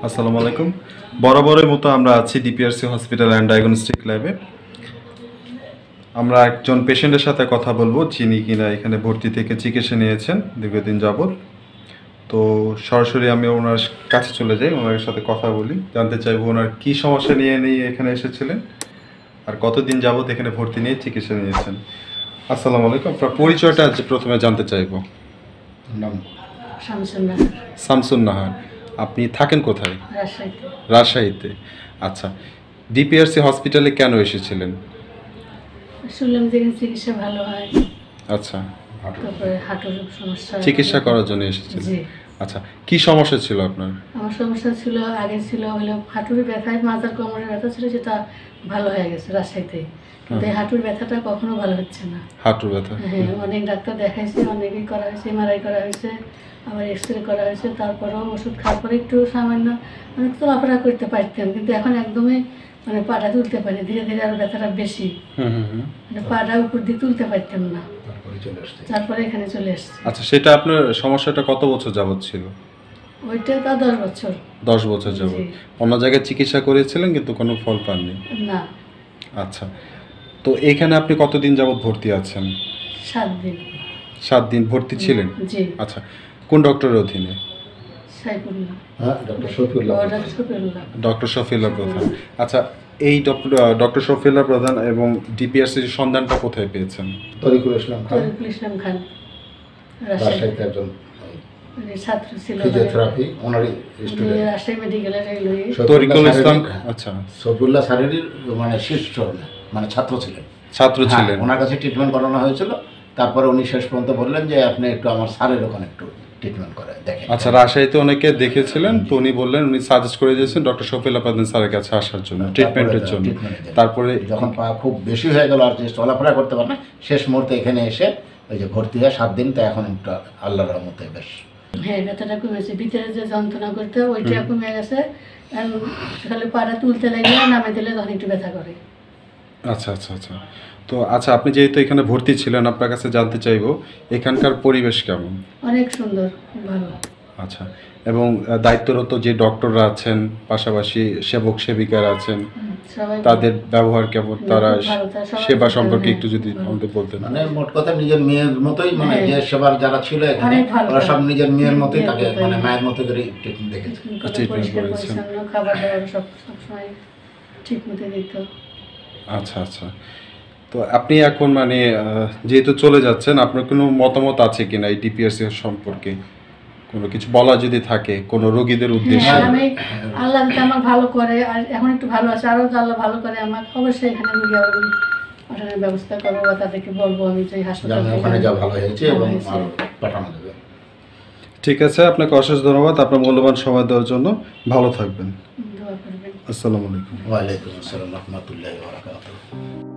আসসালামু আলাইকুম। বরাবরের মতো আমরা আছি ডিপিআরসি হসপিটাল অ্যান্ড ডায়াগনস্টিক ল্যাবে। আমরা একজন পেশেন্টের সাথে কথা বলবো যিনি কিনা এখানে ভর্তি থেকে চিকিৎসা নিয়েছেন দীর্ঘদিন যাবৎ। তো সরাসরি আমি ওনার কাছে চলে যাই, ওনার সাথে কথা বলি, জানতে চাইবো ওনার কী সমস্যা নিয়ে এখানে এসেছিলেন আর কতদিন যাবৎ এখানে ভর্তি নিয়ে চিকিৎসা নিয়েছেন। আসসালামু আলাইকুম, আপনার পরিচয়টা আজ প্রথমে জানতে চাইবো। নাম শামসুন নাহার। আপনি থাকেন কোথায়? রাজশাহীতে। রাজশাহীতে। আচ্ছা, ডিপিআরসি হসপিটালে কেন এসেছিলেন? শুনলাম যে এখানে চিকিৎসা ভালো হয়, আচ্ছা, তারপরে হাঁটুর সমস্যা চিকিৎসা করার জন্য এসেছিলেন। জি। আচ্ছা, কি সমস্যা ছিল আপনার? আমার সমস্যা ছিল, আগে ছিল হলো হাঁটুর ব্যথায়, মাথার কোমরের ব্যথা ছিল, সেটা ভালো হয়ে গেছে রাজশাহীতে। কিন্তু এই হাঁটুর ব্যথাটা কখনো ভালো হচ্ছে না। হাঁটুর ব্যথা? হ্যাঁ, অনেক ডাক্তার দেখাইছে, অনেকেই করা হয়েছে, এমআরআই করা হয়েছে, আবার এক্সরে করা হয়েছে, তারপরেও ওষুধ খাওয়ার পরে একটু সামান্য অনেক চলাফেরা করতে পারতাম, কিন্তু এখন একদমই মানে পাটা তুলতে পারি, ধীরে ধীরে আরো ব্যথাটা বেশি, মানে পাটা উপর দিয়ে তুলতে পারতাম না, তারপরে এখানে চলে এসেছি। আচ্ছা, সেটা আপনার সমস্যাটা কত বছর যাবৎ ছিল? ওইটা তা 10 বছর। 10 বছর যাবৎ। জি। অন্য জায়গায় চিকিৎসা করেছিলেন কিন্তু কোনো ফল পাননি? না। আচ্ছা, তো এখানে আপনি কতদিন যাবৎ ভর্তি আছেন? 7 দিন। 7 দিন ভর্তি ছিলেন? জি। আচ্ছা, কোন ডক্টরের অধীনে? সাইফুল্লাহ। ডক্টর ডক্টর শফিউল্লাহ প্রধান। আচ্ছা, এই ডক্টর শফিউল্লাহ প্রধান এবং ডিপিআরসির সন্ধানটা কোথায় পেয়েছেন? তরিকুল ইসলাম খান রাজশাহীতে একজন ছাত্র ছিল, ফিজিওথেরাপি ওনারই স্টুডেন্ট, রাজশাহী মেডিকেলের তরিকুল ইসলাম। আচ্ছা, শফিউল্লাহ স্যারেরই মানে শিষ্য, মানে ছাত্র ছিলেন। ওনার কাছে ট্রিটমেন্ট করানো হয়েছিল, তারপরে উনি শেষ পর্যন্ত বললেন যে আপনি একটু আমার স্যারের ওখানে একটু ট্রিটমেন্ট করে দেখেন। আচ্ছা, রাজশাহীতে অনেকে দেখেছিলেন, তো উনি বললেন, উনি সাজেস্ট করে দিয়েছেন ডক্টর শফিউল্লাহ প্রধান স্যারের কাছে আসার জন্য ট্রিটমেন্টের জন্য। তারপরে যখন পা খুব বেশি হয়ে গেল আর যে চলাফেরা করতে পারে না, শেষ মুহূর্তে এখানে এসে ওই যে ভর্তি হয় 7 দিন, তো এখন একটু আল্লাহর রহমতে বেশ। হ্যাঁ, ব্যথাটা কমেছে, ভিতরে যে যন্ত্রণা করতে ওইটা কমে গেছে, খালি পাটা তুলতে লাগলে নামে দিলে তখন একটু ব্যথা করে। আচ্ছা আচ্ছা আচ্ছা, তো আচ্ছা, আপনি যেহেতু এখানে ভর্তি ছিলেন, আপনার কাছে জানতে চাইবো এখানকার পরিবেশ কেমন? অনেক সুন্দর, ভালো। আচ্ছা, এবং দায়িত্বরত যে ডক্টররা আছেন, পাশাপাশি সেবক সেবিকারা আছেন, তাদের ব্যবহার কেমন? তারা সেবা সম্পর্কে একটু যদি আমাদের বলতেন। মানে মোট কথা নিজের মেয়ের মতোই, মানে যে সেবার যারা ছিল এখানে ওরা সব নিজের মেয়ের মতোই তাকে মানে মায়ের মতো করে ট্রিটমেন্ট দেখেছে, ট্রিটমেন্ট করেছেন। খাবার দাবার সব সময় ঠিক মতো দিত। আচ্ছা আচ্ছা, তো আপনি এখন মানে যেহেতু চলে যাচ্ছেন, আপনার কোনো মতামত আছে কিনা এই ডিপিআরসি সম্পর্কে? কোনো কিছু বলা যদি থাকে কোনো রোগীদের উদ্দেশ্যে? আমি আল্লাহ যদি আমার ভালো করে, আর এখন একটু ভালো আছে, আরও আল্লাহ ভালো করে আমার, অবশ্যই এখানে রোগী পাঠানোর ব্যবস্থা করবো, বা তাদেরকে বলবো আমি যে হাসপাতালে ওখানে যা ভালো হয়েছে এবং পাঠানো যাবে। ঠিক আছে, আপনাকে অশেষ ধন্যবাদ আপনার মূল্যবান সময় দেওয়ার জন্য। ভালো থাকবেন। দোয়া করবেন। আসসালামু আলাইকুম। ওয়ালাইকুম আসসালাম রহমতুল্লাহি ওয়া বারাকাতুহু।